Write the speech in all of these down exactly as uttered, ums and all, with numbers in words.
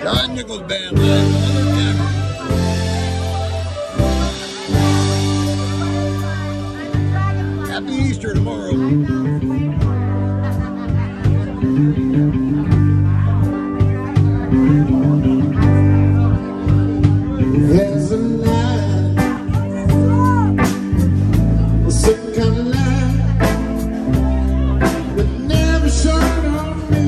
Jon Nichols Band live from another Tavern. Happy Easter tomorrow. There's a line, a certain kind of line that never shone on me.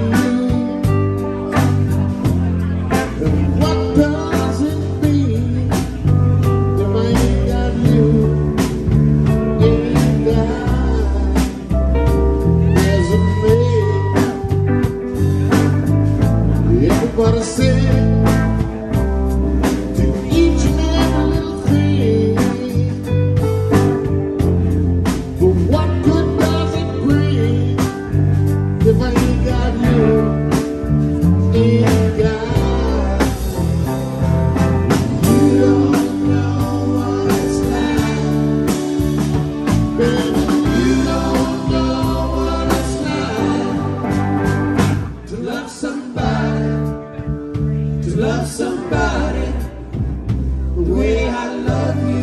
And what does it mean if I ain't got you? Ain't got. There's a man. Everybody say. If I ain't got you, ain't got. You don't know what it's like, baby. You don't know what it's like to love somebody, to love somebody the way I love you.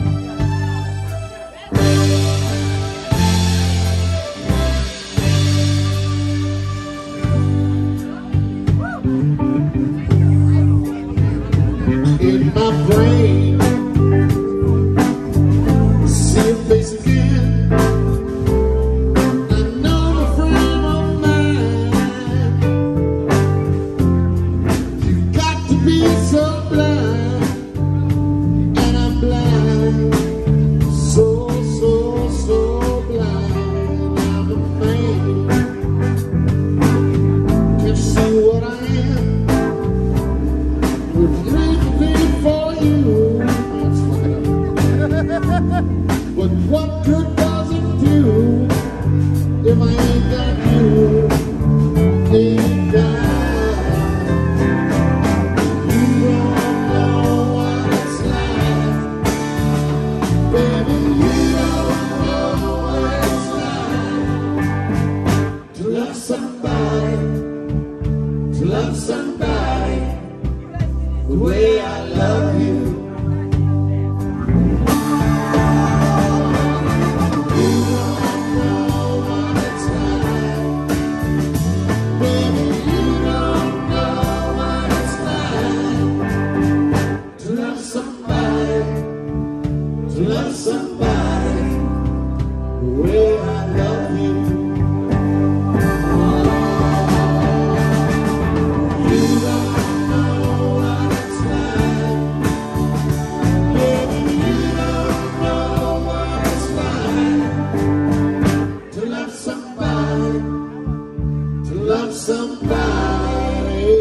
In my brain, see your face again. I know the frame of mind. You've got to be so blind, and I'm blind, so, so, so blind. I'm a man, can't see what I am. With for you, but what good does it do if I ain't got you? Ain't got. You don't know what it's like, baby. You don't know what it's like to love somebody, to love somebody the way I love you. You don't know what it's like, baby. You don't know what it's like to love somebody, to love somebody the way I love you. You don't know what it's like. Love somebody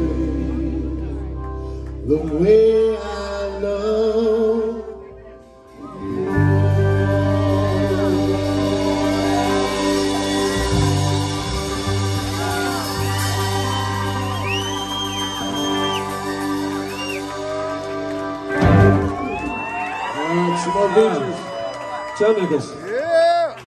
the way I love you. All right, some more beaches. Jon Nichols.